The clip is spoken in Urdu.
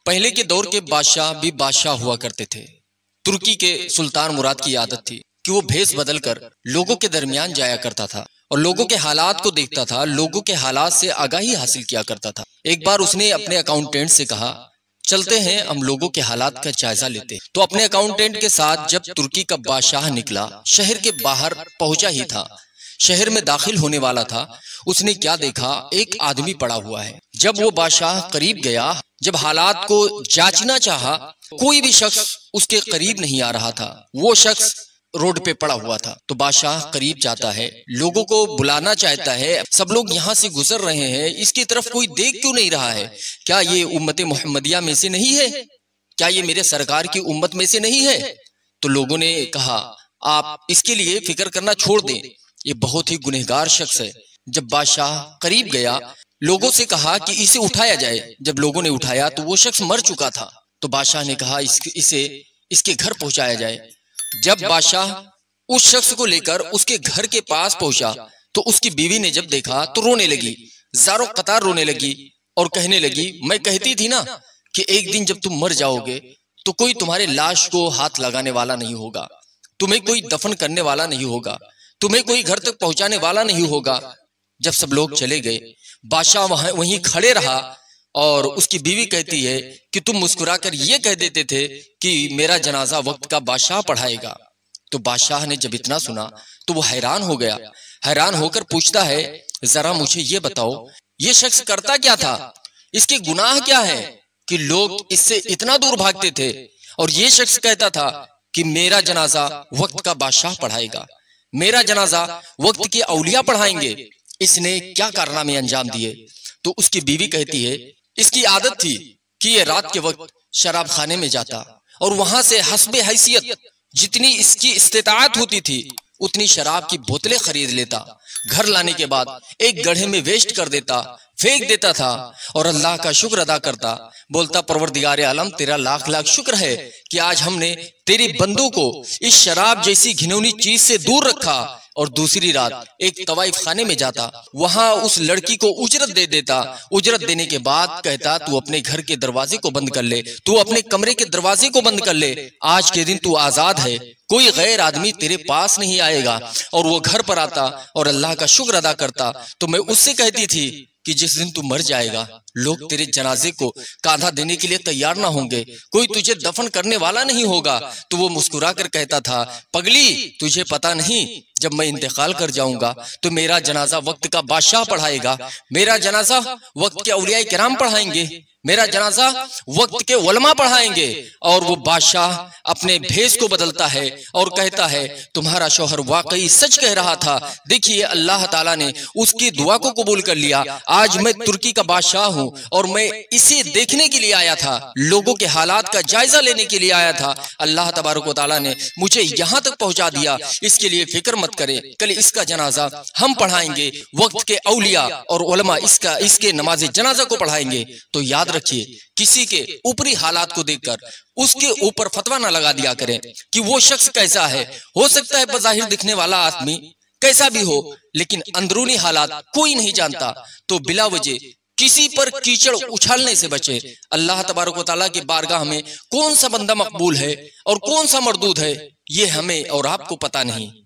پہلے کے دور کے بادشاہ بھی بادشاہ ہوا کرتے تھے۔ ترکی کے سلطان مراد کی عادت تھی کہ وہ بھیس بدل کر لوگوں کے درمیان جایا کرتا تھا اور لوگوں کے حالات کو دیکھتا تھا، لوگوں کے حالات سے آگاہی حاصل کیا کرتا تھا۔ ایک بار اس نے اپنے اکاؤنٹنٹ سے کہا، چلتے ہیں ہم لوگوں کے حالات کا جائزہ لیتے ہیں۔ تو اپنے اکاؤنٹنٹ کے ساتھ جب ترکی کا بادشاہ نکلا، شہر کے باہر پہنچا ہی تھا، شہر میں داخل ہونے والا تھا، اس نے کیا دیکھا؟ ایک آدمی پڑا ہوا ہے۔ جب وہ بادشاہ قریب گیا، جب حالات کو جانچنا چاہا، کوئی بھی شخص اس کے قریب نہیں آ رہا تھا، وہ شخص روڈ پہ پڑا ہوا تھا۔ تو بادشاہ قریب جاتا ہے، لوگوں کو بلانا چاہتا ہے، سب لوگ یہاں سے گزر رہے ہیں، اس کی طرف کوئی دیکھ کیوں نہیں رہا ہے؟ کیا یہ امت محمدیہ میں سے نہیں ہے؟ کیا یہ میرے سرکار کی امت میں سے نہیں ہے؟ تو لوگوں نے کہا، آپ اس کے لیے فکر کرنا چھوڑ دیں، یہ بہت ہی گنہگار شخص ہے۔ جب بادشاہ قریب گیا، لوگوں سے کہا کہ اسے اٹھایا جائے۔ جب لوگوں نے اٹھایا تو وہ شخص مر چکا تھا۔ تو بادشاہ نے کہا اسے اس کے گھر پہنچایا جائے۔ جب بادشاہ اس شخص کو لے کر اس کے گھر کے پاس پہنچا تو اس کی بیوی نے جب دیکھا تو رونے لگی، زاروں قطار رونے لگی اور کہنے لگی، میں کہتی تھی نا کہ ایک دن جب تم مر جاؤ گے تو کوئی تمہارے لاش کو ہاتھ لگانے والا نہیں ہوگا، تمہیں کوئی دفن کرنے والا نہیں ہوگا، تمہیں کوئی گھر تک پہنچانے والا نہیں ہوگا۔ جب سب لوگ چلے گئے، بادشاہ وہیں کھڑے رہا اور اس کی بیوی کہتی ہے کہ تم مسکرا کر یہ کہہ دیتے تھے کہ میرا جنازہ وقت کا بادشاہ پڑھائے گا۔ تو بادشاہ نے جب اتنا سنا تو وہ حیران ہو گیا، حیران ہو کر پوچھتا ہے، ذرا مجھے یہ بتاؤ یہ شخص کرتا کیا تھا؟ اس کے گناہ کیا ہے کہ لوگ اس سے اتنا دور بھاگتے تھے اور یہ شخص کہتا تھا کہ میرا جنازہ وقت کا بادشاہ پڑھائے گا، میرا جنازہ وقت کے اولیاء پڑھائیں گے، اس نے کیا کارنامے انجام دیے؟ تو اس کی بیوی کہتی ہے، اس کی عادت تھی کہ یہ رات کے وقت شراب خانے میں جاتا اور وہاں سے حسب حیثیت جتنی اس کی استطاعت ہوتی تھی اتنی شراب کی بوتلیں خرید لیتا، گھر لانے کے بعد ایک گڑھے میں ویسٹ کر دیتا، پھینک دیتا تھا اور اللہ کا شکر ادا کرتا، بولتا پروردگار عالم تیرا لاکھ لاکھ شکر ہے کہ آج ہم نے تیری بندوں کو اس شراب جیسی گھنونی چیز سے دور رکھا۔ اور دوسری رات ایک طوائف خانے میں جاتا، وہاں اس لڑکی کو اجرت دے دیتا، اجرت دینے کے بعد کہتا تو اپنے گھر کے دروازے کو بند کر لے، تو اپنے کمرے کے دروازے کو بند کر لے، آج کے دن تو آزاد ہے، کوئی غیر آدمی تیرے پاس نہیں آئے گا۔ اور وہ گھر پر آتا اور اللہ کا شکر ادا کرتا۔ تو میں اس سے کہتی تھی کہ جس دن تو مر جائے گا لوگ تیرے جنازے کو کاندھا دینے کے لیے تیار نہ ہوں گے، کوئی تجھے دفن کرنے والا نہیں ہوگا۔ تو وہ مسکرا کر کہتا تھا، پگلی تجھے پتا نہیں جب میں انتقال کر جاؤں گا تو میرا جنازہ وقت کا بادشاہ پڑھائے گا، میرا جنازہ وقت کے اولیاء کرام پڑھائیں گے، میرا جنازہ وقت کے علماء پڑھائیں گے۔ اور وہ بادشاہ اپنے بھیس کو بدلتا ہے اور کہتا ہے، تمہارا شوہر واقعی سچ کہہ رہا تھا، دیکھیے اللہ تعالیٰ نے اس کی دعا کو قبول کر لیا، آج میں ترکی کا بادشاہ ہوں اور میں اسے دیکھنے کے لیے آیا تھا، لوگوں کے حالات کا جائزہ لینے کے لیے آیا تھا، اللہ تبارک و تعالیٰ نے مجھے یہاں تک پہنچا دیا، اس کے لیے فکر مت کرے، کل اس کا جنازہ ہم پڑھائیں گے، وقت کے اولیاء اور علماء اس کے نماز جنازہ کو پڑھائیں گے۔ تو یاد رکھیے، کسی کے اوپری حالات کو دیکھ کر اس کے اوپر فتویٰ نہ لگا دیا کریں کہ وہ شخص کیسا ہے۔ ہو سکتا ہے بظاہر دکھنے والا آدمی کیسا بھی ہو، لیکن اندرونی حالات کوئی نہیں جانتا، تو بلا وجہ کسی پر کیچڑ اچھالنے سے بچے۔ اللہ تبارک و تعالیٰ کی بارگاہ میں کون سا بندہ مقبول ہے اور کون سا مردود ہے، یہ ہمیں اور آپ کو پتا نہیں۔